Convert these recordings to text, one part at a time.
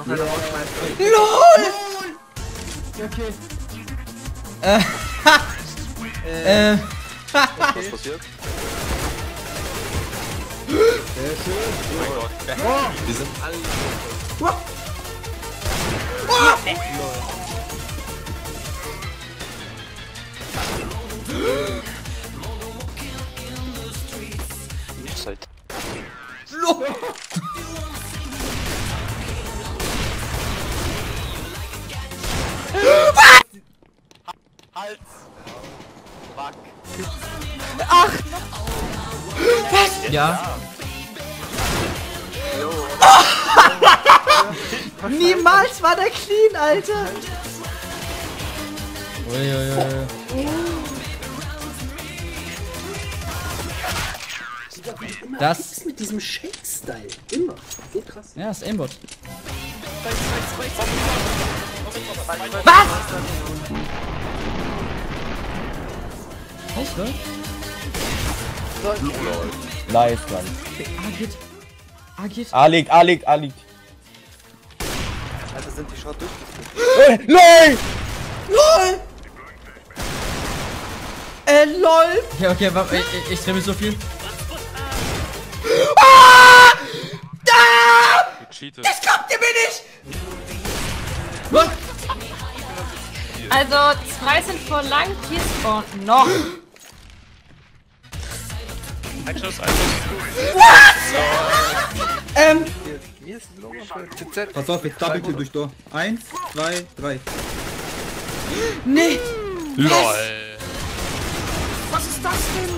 noch einer rausschmeißen. LOL! Ja, okay. Was passiert? Sehr schön. Oh mein Gott. Wir sind alle. Zeit. Hals! Fuck! Ach! Was? Ja. Niemals war der clean, Alter! Uiuiui. Das ist mit diesem Shake-Style. Immer. So krass. ja, ist Aimbot. Was? Echt, ne? Nice, Mann. Agit. A liegt. Alter, sind die Shot durchgeführt? LOL! LOL! Okay, warte, ich drehe mich so viel. Gecheatet. Das kommt ihr mir nicht! Was? Also, 2 sind vor lang, 4 spawnen noch. Ein Schuss. Mir ist low für TZ. Pass auf, jetzt Double Kill durch Door. 1, 2, 3. Nee! LOL. Was ist das denn?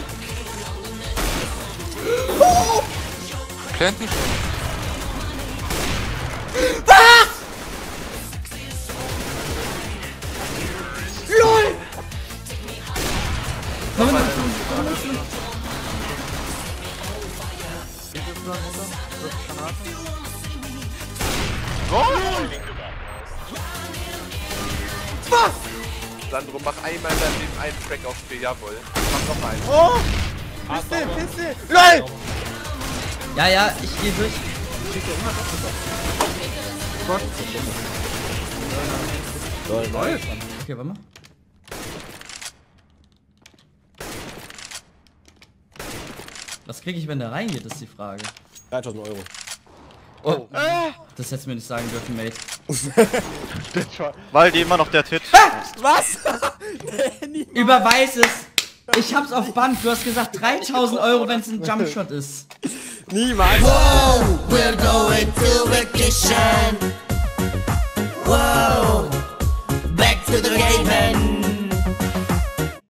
Planten. Was? LOL! Was? Sandro, mach einmal in deinem Leben einen Track auf Spiel, jawohl. Mach noch einen. Oh! Piste! LOL! Ja, ich gehe durch. LOL! Okay, warte mal. Was kriege ich, wenn der reingeht, ist die Frage. 3000 Euro. Oh, das hättest du mir nicht sagen dürfen, Mate. Weil die immer noch der Tit. Was? Überweis es! Ich hab's auf Band, du hast gesagt 3000 Euro, wenn es ein Jumpshot ist. Niemals. Whoa, we're going to vacation. Whoa, back to the game and